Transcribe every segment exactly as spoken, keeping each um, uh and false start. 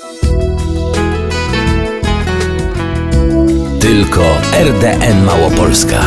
Tylko R D N Małopolska.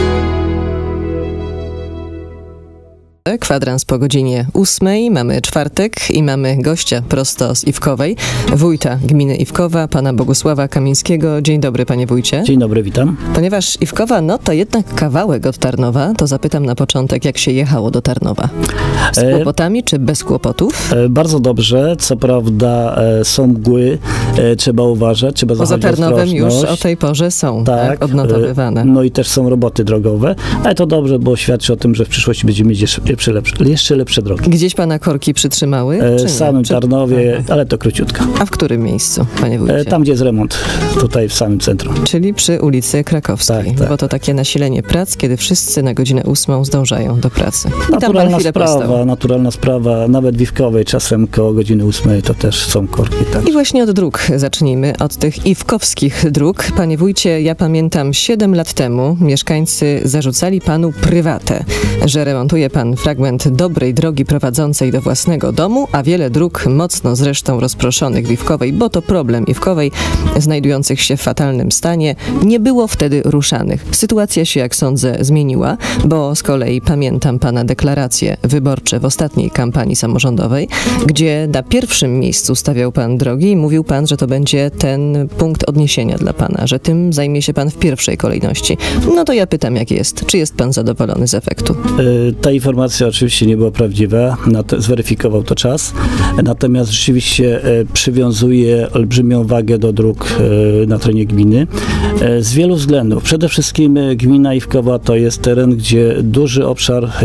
Kwadrans po godzinie ósmej. Mamy czwartek i mamy gościa prosto z Iwkowej, wójta gminy Iwkowa, pana Bogusława Kamińskiego. Dzień dobry, panie wójcie. Dzień dobry, witam. Ponieważ Iwkowa, no to jednak kawałek od Tarnowa, to zapytam na początek, jak się jechało do Tarnowa? Z kłopotami e, czy bez kłopotów? E, bardzo dobrze. Co prawda e, są mgły, e, trzeba uważać, trzeba Poza zachować Tarnowem już ostrożność. o tej porze są tak, tak, odnotowywane. E, no i też są roboty drogowe, ale to dobrze, bo świadczy o tym, że w przyszłości będziemy mieć jeszcze lepsze, jeszcze lepsze drogi. Gdzieś pana korki przytrzymały? E, w samym czy... Tarnowie, Aha. ale to króciutko. A w którym miejscu, panie wójcie? E, tam, gdzie jest remont, tutaj w samym centrum. Czyli przy ulicy Krakowskiej, tak, tak. bo to takie nasilenie prac, kiedy wszyscy na godzinę ósmą zdążają do pracy. I naturalna tam sprawa, postał. naturalna sprawa, nawet w Iwkowej czasem koło godziny ósmej to też są korki. Tak. I właśnie od dróg zacznijmy, od tych iwkowskich dróg. Panie wójcie, ja pamiętam siedem lat temu mieszkańcy zarzucali panu prywatę, że remontuje pan fragment dobrej drogi prowadzącej do własnego domu, a wiele dróg mocno zresztą rozproszonych w Iwkowej, bo to problem Iwkowej, znajdujących się w fatalnym stanie, nie było wtedy ruszanych. Sytuacja się, jak sądzę, zmieniła, bo z kolei pamiętam pana deklaracje wyborcze w ostatniej kampanii samorządowej, gdzie na pierwszym miejscu stawiał pan drogi i mówił pan, że to będzie ten punkt odniesienia dla pana, że tym zajmie się pan w pierwszej kolejności. No to ja pytam, jak jest. Czy jest pan zadowolony z efektu? Yy, ta informacja oczywiście nie była prawdziwa, to, zweryfikował to czas, natomiast rzeczywiście e, przywiązuje olbrzymią wagę do dróg e, na terenie gminy e, z wielu względów. Przede wszystkim e, gmina Iwkowa to jest teren, gdzie duży obszar, e,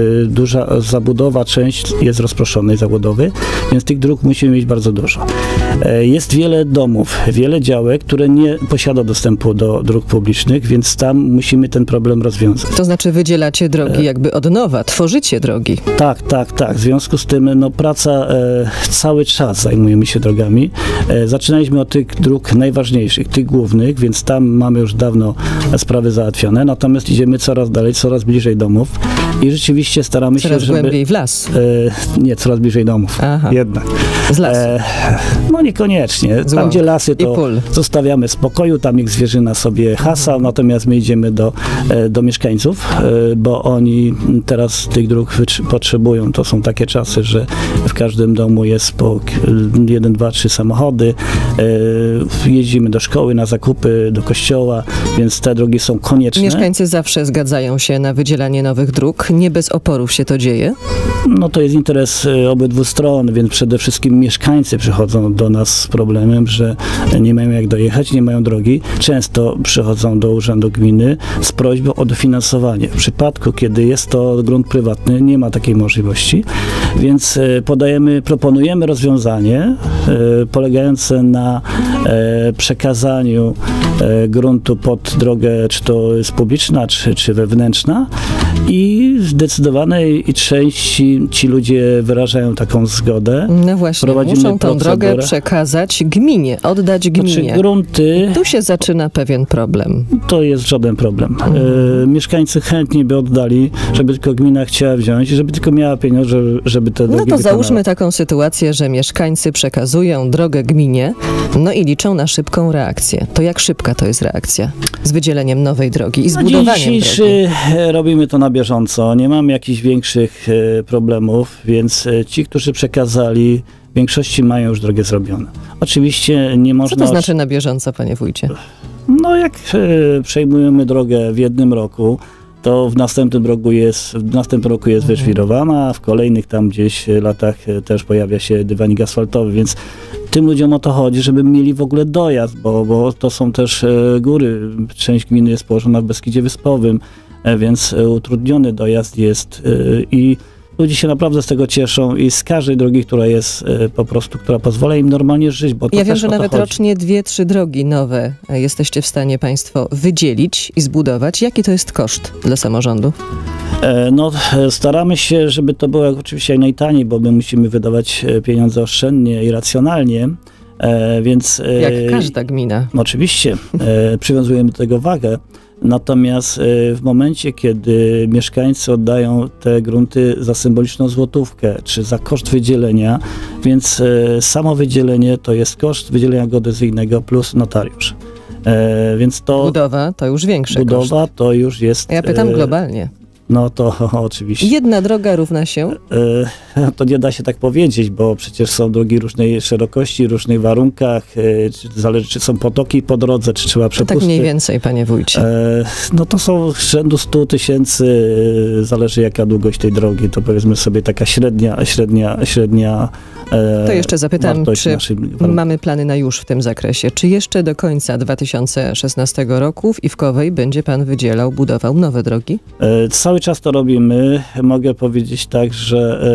duża zabudowa, część jest rozproszonej zabudowy, więc tych dróg musimy mieć bardzo dużo. E, jest wiele domów, wiele działek, które nie posiada dostępu do dróg publicznych, więc tam musimy ten problem rozwiązać. To znaczy wydzielacie drogi e, jakby od nowa, tworzycie drogi. Tak, tak, tak. W związku z tym no, praca e, cały czas zajmujemy się drogami. E, zaczynaliśmy od tych dróg najważniejszych, tych głównych, więc tam mamy już dawno sprawy załatwione, natomiast idziemy coraz dalej, coraz bliżej domów i rzeczywiście staramy coraz się, żeby... Coraz głębiej w las? E, nie, coraz bliżej domów. Aha. Jednak. Z lasu? E, no niekoniecznie. Tam, gdzie lasy, to zostawiamy w spokoju, tam ich zwierzyna sobie hasa, natomiast my idziemy do, e, do mieszkańców, e, bo oni teraz tych dróg potrzebują. To są takie czasy, że w każdym domu jest po jeden, dwa, trzy samochody. E, jeździmy do szkoły, na zakupy, do kościoła, więc te drogi są konieczne. Mieszkańcy zawsze zgadzają się na wydzielanie nowych dróg. Nie bez oporów się to dzieje? No to jest interes obydwu stron, więc przede wszystkim mieszkańcy przychodzą do nas z problemem, że nie mają jak dojechać, nie mają drogi. Często przychodzą do urzędu gminy z prośbą o dofinansowanie. W przypadku, kiedy jest to grunt prywatny, nie ma takiej możliwości, więc podajemy, proponujemy rozwiązanie e, polegające na e, przekazaniu e, gruntu pod drogę, czy to jest publiczna, czy, czy wewnętrzna, i w zdecydowanej części ci ludzie wyrażają taką zgodę. No właśnie, Prowadzimy muszą tą procedurę. drogę przekazać gminie, oddać gminie. Znaczy grunty... Tu się zaczyna pewien problem. To jest żaden problem. Mhm. E, mieszkańcy chętnie by oddali, żeby tylko gmina chciała wziąć, żeby tylko miała pieniądze, żeby te drogi No to wykonała. załóżmy taką sytuację, że mieszkańcy przekazują drogę gminie, no i liczą na szybką reakcję. To jak szybka to jest reakcja z wydzieleniem nowej drogi i z na budowaniem dzień dzisiejszy drogi? Robimy to na bieżąco. Nie mamy jakichś większych e, problemów, więc e, ci, którzy przekazali, w większości mają już drogę zrobione. Oczywiście nie można... Co to znaczy na bieżąco, panie wójcie? No jak e, przejmujemy drogę w jednym roku, to w następnym roku jest, w następnym roku jest mhm. wyszwirowana, a w kolejnych tam gdzieś latach też pojawia się dywanik asfaltowy, więc tym ludziom o to chodzi, żeby mieli w ogóle dojazd, bo, bo to są też e, góry. Część gminy jest położona w Beskidzie Wyspowym, e, więc e, utrudniony dojazd jest e, i ludzie się naprawdę z tego cieszą i z każdej drogi, która jest e, po prostu, która pozwala im normalnie żyć, bo to Ja wiem, też że o to nawet chodzi. rocznie dwie, trzy drogi nowe jesteście w stanie państwo wydzielić i zbudować. Jaki to jest koszt dla samorządu? E, no, e, staramy się, żeby to było oczywiście jak najtaniej, bo my musimy wydawać pieniądze oszczędnie i racjonalnie. E, więc, e, Jak każda gmina. Oczywiście, e, przywiązujemy do tego wagę. Natomiast w momencie, kiedy mieszkańcy oddają te grunty za symboliczną złotówkę, czy za koszt wydzielenia, więc samo wydzielenie to jest koszt wydzielenia geodezyjnego plus notariusz. E, więc to... Budowa to już większy Budowa koszt. to już jest... Ja pytam e, globalnie. No to o, oczywiście. Jedna droga równa się? E, to nie da się tak powiedzieć, bo przecież są drogi różnej szerokości, różnych warunkach, e, czy, zależy czy są potoki po drodze, czy trzeba przepusty. To tak mniej więcej, panie wójcie. E, no to są rzędu stu tysięcy, e, zależy jaka długość tej drogi, to powiedzmy sobie taka średnia, średnia, średnia e, To jeszcze zapytam, czy naszej... mamy plany na już w tym zakresie? Czy jeszcze do końca dwa tysiące szesnastego roku w Iwkowej będzie pan wydzielał, budował nowe drogi? E, cały czas to robimy. Mogę powiedzieć tak, że e,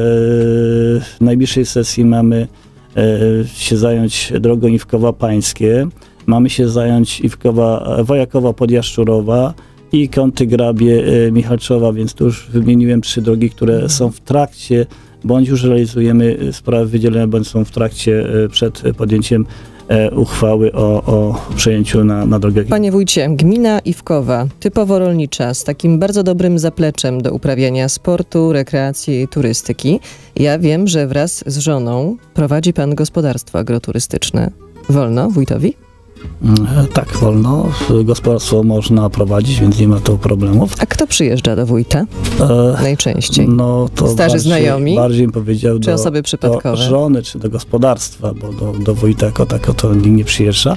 w najbliższej sesji mamy e, się zająć drogą Iwkowa-Pańskie, mamy się zająć Iwkowa, Wojakowa-Podjaszczurowa i Kąty Grabie e, Michalczowa, więc tu już wymieniłem trzy drogi, które mhm. są w trakcie, bądź już realizujemy sprawy wydzielenia, bądź są w trakcie e, przed podjęciem E, uchwały o, o przejęciu na, na drogę. Panie wójcie, gmina Iwkowa, typowo rolnicza, z takim bardzo dobrym zapleczem do uprawiania sportu, rekreacji i turystyki. Ja wiem, że wraz z żoną prowadzi pan gospodarstwo agroturystyczne. Wolno wójtowi? E, tak, wolno. Gospodarstwo można prowadzić, więc nie ma tu problemów. A kto przyjeżdża do wójta e, najczęściej? No, to Starzy bardziej, znajomi? Bardziej bym powiedział czy do, osoby przypadkowe? do żony, czy do gospodarstwa, bo do, do wójta jako tako to nikt nie przyjeżdża.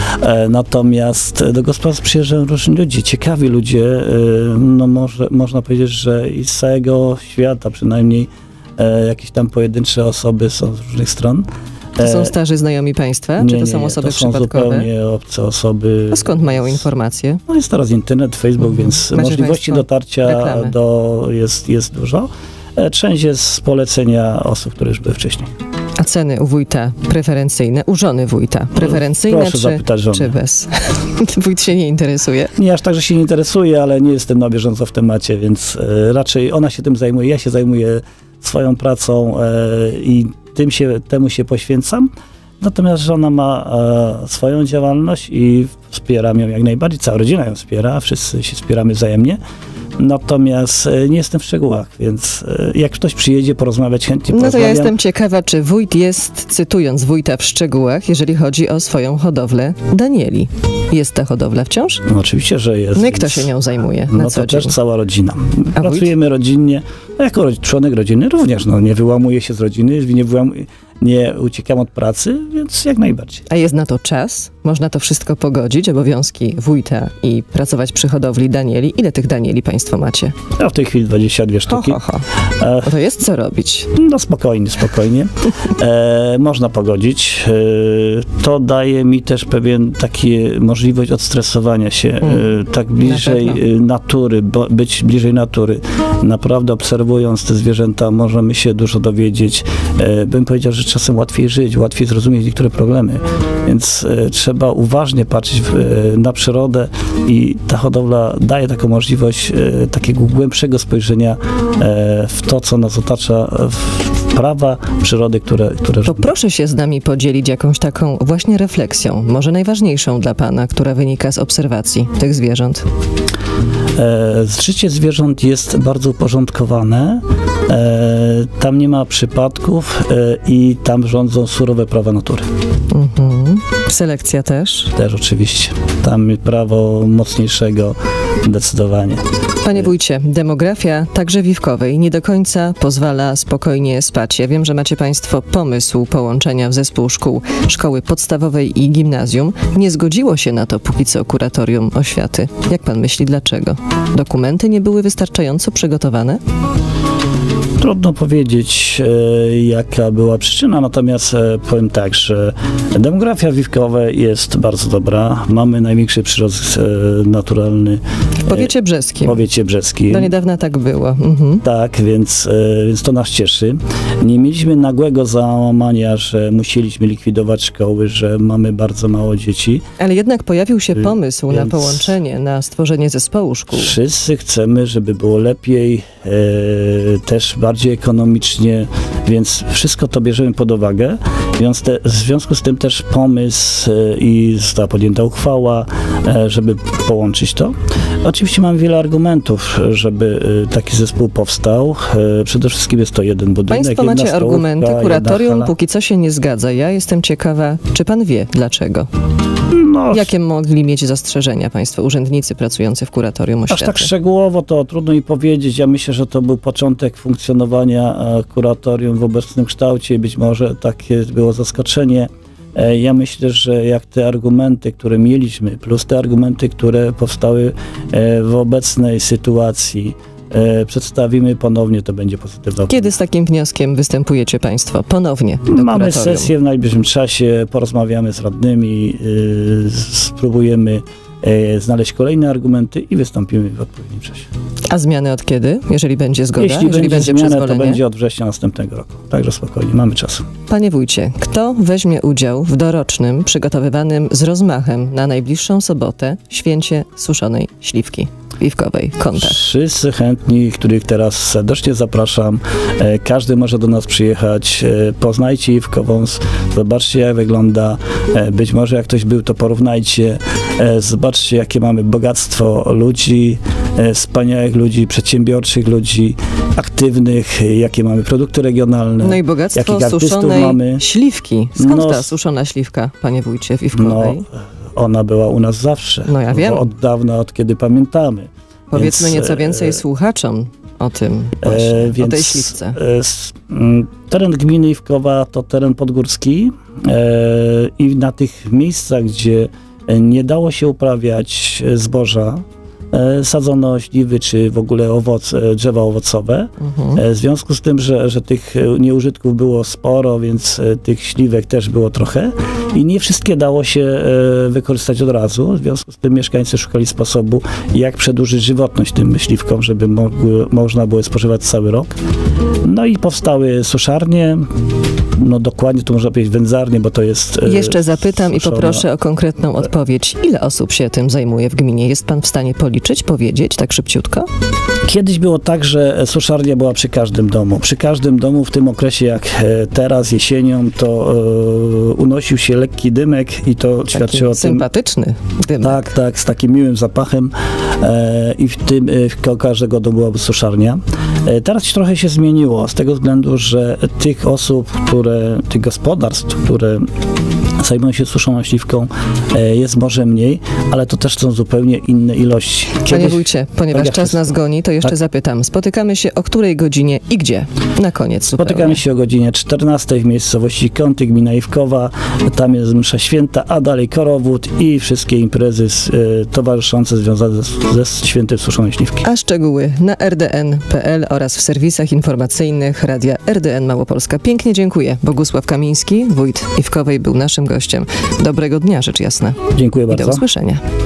E, natomiast do gospodarstwa przyjeżdżają różni ludzie, ciekawi ludzie. E, no może, można powiedzieć, że i z całego świata przynajmniej e, jakieś tam pojedyncze osoby są z różnych stron. To są starzy znajomi państwa? Nie, czy to są nie, osoby to są przypadkowe? zupełnie obce osoby. A skąd mają informacje? No jest teraz internet, Facebook, mhm. więc Macie możliwości dotarcia do jest, jest dużo. Część jest z polecenia osób, które już były wcześniej. A ceny u wójta preferencyjne, u żony wójta preferencyjne Proszę czy, zapytać żony. czy bez? Wójt się nie interesuje? Nie, aż tak, że się nie interesuje, ale nie jestem na bieżąco w temacie, więc e, raczej ona się tym zajmuje, ja się zajmuję swoją pracą e, i tym się, temu się poświęcam. Natomiast żona ma e, swoją działalność i wspieram ją jak najbardziej. Cała rodzina ją wspiera, wszyscy się wspieramy wzajemnie. Natomiast e, nie jestem w szczegółach, więc e, jak ktoś przyjedzie porozmawiać, chętnie No porozmawiam. to ja jestem ciekawa, czy wójt jest, cytując wójta w szczegółach, jeżeli chodzi o swoją hodowlę Danieli. Jest ta hodowla wciąż? No oczywiście, że jest. No i kto się nią zajmuje na No co to dzień? też cała rodzina. A Pracujemy wójt? rodzinnie. No jako członek rodziny również, no nie wyłamuję się z rodziny, nie, wyłamuję, nie uciekam od pracy, więc jak najbardziej. A jest na to czas? Można to wszystko pogodzić, obowiązki wójta i pracować przy hodowli Danieli? Ile tych Danieli państwo macie? Ja w tej chwili dwadzieścia dwie sztuki. Ho, ho, ho. E, To jest co robić. No spokojnie, spokojnie. E, można pogodzić. E, to daje mi też pewien taki możliwość odstresowania się, e, tak bliżej Na natury, bo, być bliżej natury. Naprawdę obserwując te zwierzęta możemy się dużo dowiedzieć. E, bym powiedział, że czasem łatwiej żyć, łatwiej zrozumieć niektóre problemy, więc e, trzeba uważnie patrzeć w, e, na przyrodę i ta hodowla daje taką możliwość e, takiego głębszego spojrzenia e, w to, co nas otacza, w prawa przyrody, które... które To proszę się z nami podzielić jakąś taką właśnie refleksją, może najważniejszą dla pana, która wynika z obserwacji tych zwierząt. E, życie zwierząt jest bardzo uporządkowane, e, tam nie ma przypadków e, i tam rządzą surowe prawa natury. Mhm. Selekcja też? Też oczywiście. Tam prawo mocniejszego zdecydowanie. Panie wójcie, demografia także w Iwkowej nie do końca pozwala spokojnie spać. Ja wiem, że macie państwo pomysł połączenia w zespół szkół szkoły podstawowej i gimnazjum. Nie zgodziło się na to póki co kuratorium oświaty. Jak pan myśli, dlaczego? Dokumenty nie były wystarczająco przygotowane? Trudno powiedzieć, e, jaka była przyczyna, natomiast e, powiem tak, że demografia w Iwkowej jest bardzo dobra. Mamy największy przyrost e, naturalny W powiecie brzeskim. w powiecie brzeskim. Do niedawna tak było. Mhm. Tak, więc, e, więc to nas cieszy. Nie mieliśmy nagłego załamania, że musieliśmy likwidować szkoły, że mamy bardzo mało dzieci. Ale jednak pojawił się pomysł Więc- na połączenie, na stworzenie zespołu szkół. Wszyscy chcemy, żeby było lepiej, e, też bardzo bardziej ekonomicznie, więc wszystko to bierzemy pod uwagę. Więc te, w związku z tym też pomysł e, i została podjęta uchwała, e, żeby połączyć to. Oczywiście mam wiele argumentów, żeby e, taki zespół powstał. E, przede wszystkim jest to jeden budynek, Państwo jedna macie stołówka, argumenty, kuratorium jedna hala. póki co się nie zgadza. Ja jestem ciekawa, czy pan wie dlaczego? No, Jakie mogli mieć zastrzeżenia państwo, urzędnicy pracujący w kuratorium aż oświaty? tak szczegółowo to trudno mi powiedzieć. Ja myślę, że to był początek funkcjonowania e, kuratorium w obecnym kształcie i być może takie było zaskoczenie. E, ja myślę, że jak te argumenty, które mieliśmy, plus te argumenty, które powstały e, w obecnej sytuacji, e, przedstawimy ponownie, to będzie pozytywna opinia. Kiedy z takim wnioskiem występujecie państwo ponownie do Mamy kuratorium? sesję w najbliższym czasie, porozmawiamy z radnymi, e, spróbujemy e, znaleźć kolejne argumenty i wystąpimy w odpowiednim czasie. A zmiany od kiedy? Jeżeli będzie zgoda, Jeśli jeżeli będzie będzie zmiana, to przyzwolenie? będzie od września następnego roku. Także spokojnie, mamy czas. Panie wójcie, kto weźmie udział w dorocznym, przygotowywanym z rozmachem na najbliższą sobotę święcie suszonej śliwki piwkowej, Kątach? Wszyscy chętni, których teraz serdecznie zapraszam. E, każdy może do nas przyjechać. E, poznajcie Iwkowąs, zobaczcie jak wygląda. E, być może jak ktoś był, to porównajcie. E, zobaczcie jakie mamy bogactwo ludzi, e, wspaniałych ludzi, przedsiębiorczych ludzi, aktywnych, e, jakie mamy produkty regionalne. No i bogactwo jakich artystów suszonej mamy. śliwki. Skąd No, ta suszona śliwka, panie wójcie, w No, Iwkowej? ona była u nas zawsze. No ja wiem. Od dawna, od kiedy pamiętamy. Powiedzmy Więc, nieco więcej e, słuchaczom o tym właśnie, E, o więc tej śliwce. e, s- m, teren gminy Iwkowa to teren podgórski e, i na tych miejscach, gdzie e, nie dało się uprawiać e, zboża, e, sadzono śliwy czy w ogóle owoc, e, drzewa owocowe. Mhm. E, w związku z tym, że, że tych e, nieużytków było sporo, więc e, tych śliwek też było trochę i nie wszystkie dało się e, wykorzystać od razu. W związku z tym mieszkańcy szukali sposobu, jak przedłużyć żywotność tym śliwkom, żeby mogły, można było je spożywać cały rok. No i powstały suszarnie, no dokładnie tu można powiedzieć wędzarnie, bo to jest... e, Jeszcze zapytam i suszona- poproszę o konkretną odpowiedź. Ile osób się tym zajmuje w gminie? Jest pan w stanie policzyć, powiedzieć tak szybciutko? Kiedyś było tak, że suszarnia była przy każdym domu. Przy każdym domu w tym okresie, jak e, teraz jesienią, to e, unosił się lekki dymek i to Taki świadczyło o tym... sympatyczny dymek. Tak, tak, z takim miłym zapachem e, i w tym e, w ko- każdego domu była suszarnia. E, teraz trochę się zmieniło z tego względu, że tych osób, które, tych gospodarstw, które zajmują się suszoną śliwką, e, jest może mniej, ale to też są zupełnie inne ilości. Panie Kiedyś- wójcie, ponieważ jak czas wszystko. nas goni, to jeszcze Tak. zapytam. Spotykamy się o której godzinie i gdzie? Na koniec zupełnie. Spotykamy się o godzinie czternastej w miejscowości Kąty, gmina Iwkowa. Tam jest msza święta, a dalej korowód i wszystkie imprezy z, e, towarzyszące związane ze, ze świętem suszonej śliwki. A szczegóły na r d n kropka p l oraz w serwisach informacyjnych Radia R D N Małopolska. Pięknie dziękuję. Bogusław Kamiński, wójt Iwkowej, był naszym gościem. Dobrego dnia, rzecz jasna. Dziękuję I do bardzo. usłyszenia.